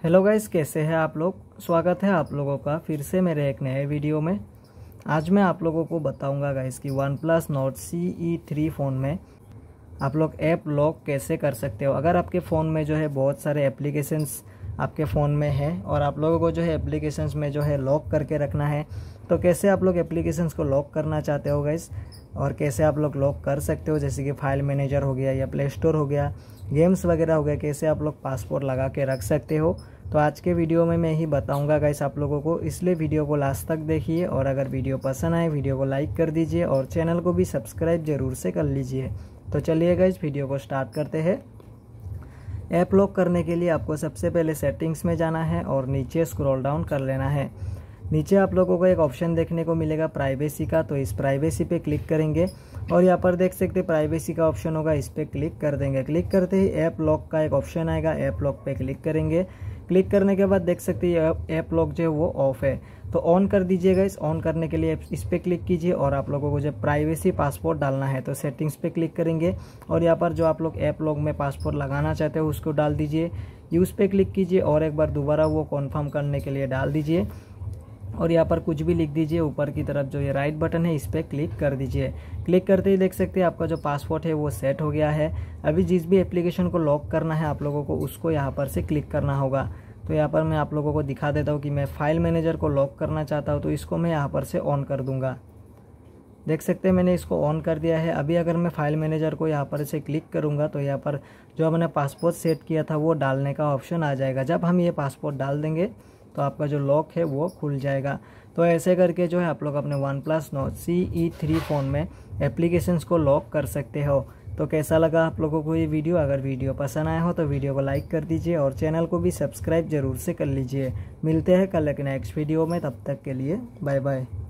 Hello guys, कैसे हैं आप लोग। स्वागत है आप लोगों का फिर से मेरे एक नए वीडियो में। आज मैं आप लोगों को बताऊंगा गाइस कि OnePlus Nord CE3 फ़ोन में आप लोग ऐप लॉक कैसे कर सकते हो। अगर आपके फ़ोन में जो है बहुत सारे एप्लीकेशंस आपके फ़ोन में है और आप लोगों को जो है एप्लीकेशंस में जो है लॉक करके रखना है, तो कैसे आप लोग एप्लीकेशंस को लॉक करना चाहते हो गाइस और कैसे आप लोग लॉक कर सकते हो, जैसे कि फाइल मैनेजर हो गया या प्ले स्टोर हो गया, गेम्स वगैरह हो गया, कैसे आप लोग पासवर्ड लगा के रख सकते हो। तो आज के वीडियो में मैं ही बताऊंगा गाइस आप लोगों को, इसलिए वीडियो को लास्ट तक देखिए। और अगर वीडियो पसंद आए वीडियो को लाइक कर दीजिए और चैनल को भी सब्सक्राइब जरूर से कर लीजिए। तो चलिए गाइस वीडियो को स्टार्ट करते हैं। ऐप लॉक करने के लिए आपको सबसे पहले सेटिंग्स में जाना है और नीचे स्क्रॉल डाउन कर लेना है। नीचे आप लोगों को एक ऑप्शन देखने को मिलेगा प्राइवेसी का, तो इस प्राइवेसी पे क्लिक करेंगे और यहाँ पर देख सकते हैं प्राइवेसी का ऑप्शन होगा, इस पे क्लिक कर देंगे। क्लिक करते ही ऐप लॉक का एक ऑप्शन आएगा, ऐप लॉक पे क्लिक करेंगे। क्लिक करने के बाद देख सकते हैं ऐप लॉक जो है वो ऑफ है, तो ऑन कर दीजिएगा। इस ऑन करने के लिए इस पे क्लिक कीजिए और आप लोगों को जब प्राइवेसी पासवर्ड डालना है तो सेटिंग्स पे क्लिक करेंगे और यहाँ पर जो आप लोग ऐप लॉक में पासवर्ड लगाना चाहते हो उसको डाल दीजिए। यूज़ पे क्लिक कीजिए और एक बार दोबारा वो कन्फर्म करने के लिए डाल दीजिए और यहाँ पर कुछ भी लिख दीजिए। ऊपर की तरफ जो ये राइट बटन है इस पर क्लिक कर दीजिए। क्लिक करते ही देख सकते हैं आपका जो पासवर्ड है वो सेट हो गया है। अभी जिस भी एप्लीकेशन को लॉक करना है आप लोगों को उसको यहाँ पर से क्लिक करना होगा। तो यहाँ पर मैं आप लोगों को दिखा देता हूँ कि मैं फाइल मैनेजर को लॉक करना चाहता हूँ, तो इसको मैं यहाँ पर से ऑन कर दूंगा। देख सकते हैं मैंने इसको ऑन कर दिया है। अभी अगर मैं फाइल मैनेजर को यहाँ पर से क्लिक करूँगा तो यहाँ पर जो हमने पासवर्ड सेट किया था वो डालने का ऑप्शन आ जाएगा। जब हम ये पासवर्ड डाल देंगे तो आपका जो लॉक है वो खुल जाएगा। तो ऐसे करके जो है आप लोग अपने OnePlus Nord CE3 फ़ोन में एप्लीकेशंस को लॉक कर सकते हो। तो कैसा लगा आप लोगों को ये वीडियो। अगर वीडियो पसंद आया हो तो वीडियो को लाइक कर दीजिए और चैनल को भी सब्सक्राइब जरूर से कर लीजिए। मिलते हैं कल एक नेक्स्ट वीडियो में, तब तक के लिए बाय बाय।